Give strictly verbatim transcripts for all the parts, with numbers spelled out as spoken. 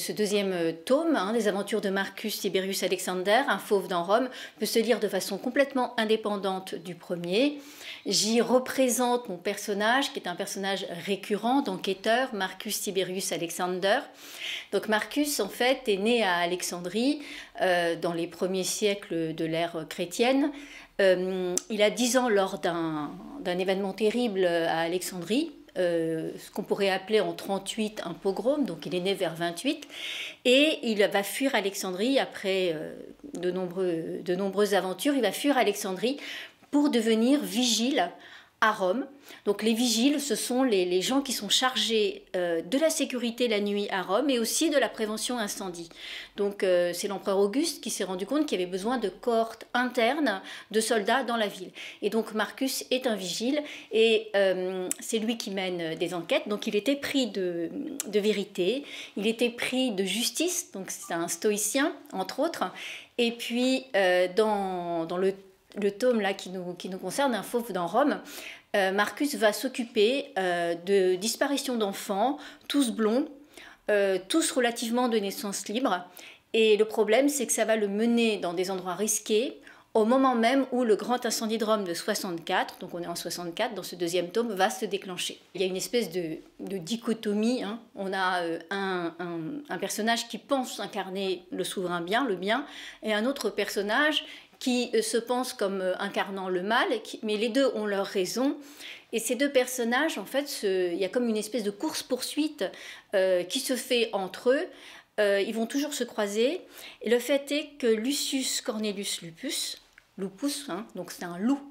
ce deuxième tome, hein, des aventures de Marcus Tiberius Alexander, un fauve dans Rome, peut se lire de façon complètement indépendante du premier. J'y représente mon personnage, qui est un personnage récurrent, d'enquêteur, Marcus Tiberius Alexander. Donc Marcus, en fait, est né à Alexandrie, euh, dans les premiers siècles de l'ère chrétienne. Euh, il a dix ans lors d'un d'un événement terrible à Alexandrie, euh, ce qu'on pourrait appeler en trente-huit un pogrom, donc il est né vers vingt-huit, et il va fuir Alexandrie après euh, de, nombreux, de nombreuses aventures. Il va fuir Alexandrie pour devenir vigile à Rome. Donc les vigiles, ce sont les, les gens qui sont chargés euh, de la sécurité la nuit à Rome et aussi de la prévention incendie. Donc euh, c'est l'empereur Auguste qui s'est rendu compte qu'il y avait besoin de cohortes internes de soldats dans la ville. Et donc Marcus est un vigile et euh, c'est lui qui mène des enquêtes. Donc il était pris de, de vérité, il était pris de justice, donc c'est un stoïcien entre autres. Et puis euh, dans, dans le le tome là qui nous, qui nous concerne, un fauve dans Rome, euh, Marcus va s'occuper euh, de disparition d'enfants, tous blonds, euh, tous relativement de naissance libre. Et le problème, c'est que ça va le mener dans des endroits risqués, au moment même où le grand incendie de Rome de soixante-quatre, donc on est en soixante-quatre, dans ce deuxième tome, va se déclencher. Il y a une espèce de, de dichotomie, hein. On a euh, un, un, un personnage qui pense incarner le souverain bien, le bien, et un autre personnage qui se pense comme incarnant le mal, mais les deux ont leur raison. Et ces deux personnages, en fait, ce, il y a comme une espèce de course-poursuite euh, qui se fait entre eux. Euh, ils vont toujours se croiser. Et le fait est que Lucius Cornelius Lupus, Lupus, hein, donc c'est un loup,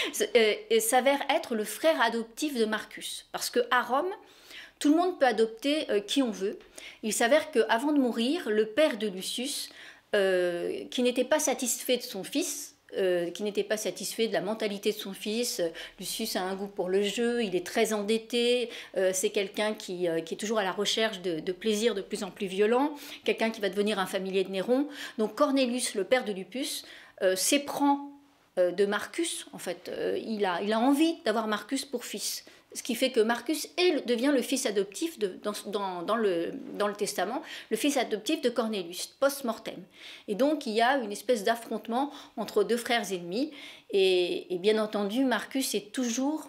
euh, s'avère être le frère adoptif de Marcus. Parce qu'à Rome, tout le monde peut adopter euh, qui on veut. Il s'avère qu'avant de mourir, le père de Lucius, Euh, qui n'était pas satisfait de son fils, euh, qui n'était pas satisfait de la mentalité de son fils. Lucius a un goût pour le jeu, il est très endetté, euh, c'est quelqu'un qui, euh, qui est toujours à la recherche de, de plaisirs de plus en plus violents, quelqu'un qui va devenir un familier de Néron. Donc Cornelius, le père de Lupus, euh, s'éprend euh, de Marcus, en fait. Euh, il, a, il a envie d'avoir Marcus pour fils. Ce qui fait que Marcus est, devient le fils adoptif, de, dans, dans, dans, le, dans le testament, le fils adoptif de Cornelius, post-mortem. Et donc il y a une espèce d'affrontement entre deux frères ennemis. Et, et bien entendu, Marcus est toujours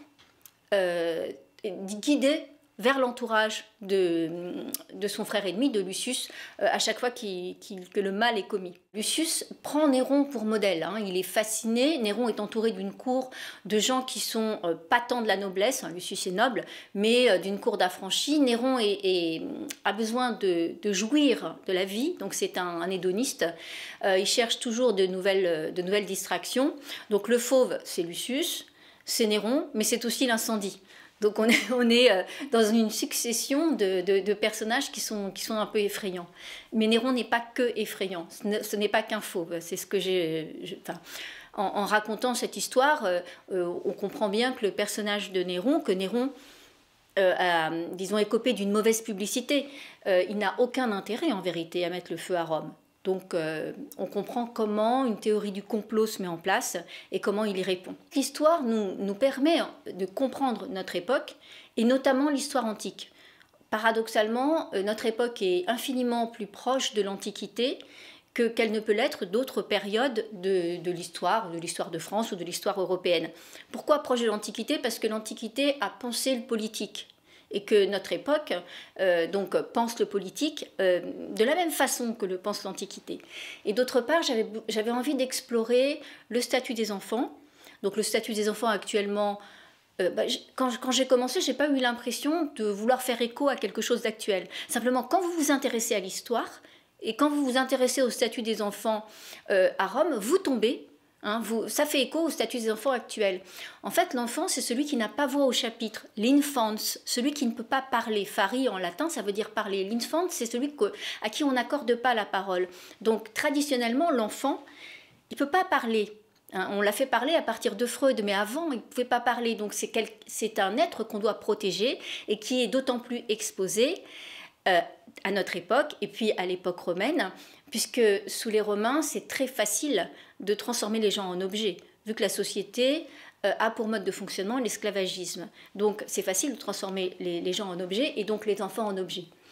euh, guidé vers l'entourage de, de son frère ennemi, de Lucius, euh, à chaque fois qu'il, qu'il, que le mal est commis. Lucius prend Néron pour modèle, hein. Il est fasciné. Néron est entouré d'une cour de gens qui sont euh, pas tant de la noblesse, hein, Lucius est noble, mais euh, d'une cour d'affranchis. Néron est, est, a besoin de, de jouir de la vie, donc c'est un, un hédoniste. Euh, il cherche toujours de nouvelles, de nouvelles distractions. Donc le fauve, c'est Lucius, c'est Néron, mais c'est aussi l'incendie. Donc on est, on est dans une succession de, de, de personnages qui sont, qui sont un peu effrayants. Mais Néron n'est pas que effrayant, ce n'est pas qu'un fauve. C'est ce que j'ai... Je, enfin, en, en racontant cette histoire, euh, on comprend bien que le personnage de Néron, que Néron euh, a, disons, écopé d'une mauvaise publicité, euh, il n'a aucun intérêt en vérité à mettre le feu à Rome. Donc euh, on comprend comment une théorie du complot se met en place et comment il y répond. L'histoire nous, nous permet de comprendre notre époque et notamment l'histoire antique. Paradoxalement, notre époque est infiniment plus proche de l'Antiquité que qu'elle ne peut l'être d'autres périodes de, de l'histoire, de l'histoire de France ou de l'histoire européenne. Pourquoi proche de l'Antiquité? Parce que l'Antiquité a pensé le politique. Et que notre époque euh, donc, pense le politique euh, de la même façon que le pense l'Antiquité. Et d'autre part, j'avais, j'avais envie d'explorer le statut des enfants. Donc le statut des enfants actuellement, euh, bah, quand, quand j'ai commencé, je n'ai pas eu l'impression de vouloir faire écho à quelque chose d'actuel. Simplement, quand vous vous intéressez à l'histoire, et quand vous vous intéressez au statut des enfants euh, à Rome, vous tombez. Hein, vous, ça fait écho au statut des enfants actuels. En fait, l'enfant, c'est celui qui n'a pas voix au chapitre. L'infans, celui qui ne peut pas parler. Fari en latin, ça veut dire parler. L'infant, c'est celui que, à qui on n'accorde pas la parole. Donc, traditionnellement, l'enfant, il ne peut pas parler. Hein, on l'a fait parler à partir de Freud, mais avant, il ne pouvait pas parler. Donc, c'est, quel, c'est un être qu'on doit protéger et qui est d'autant plus exposé euh, à notre époque et puis à l'époque romaine, puisque sous les Romains, c'est très facile de transformer les gens en objets, vu que la société euh, a pour mode de fonctionnement l'esclavagisme. Donc c'est facile de transformer les, les gens en objets et donc les enfants en objets.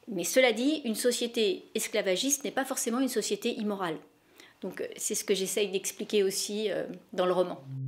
Mais cela dit, une société esclavagiste n'est pas forcément une société immorale. Donc c'est ce que j'essaye d'expliquer aussi euh, dans le roman.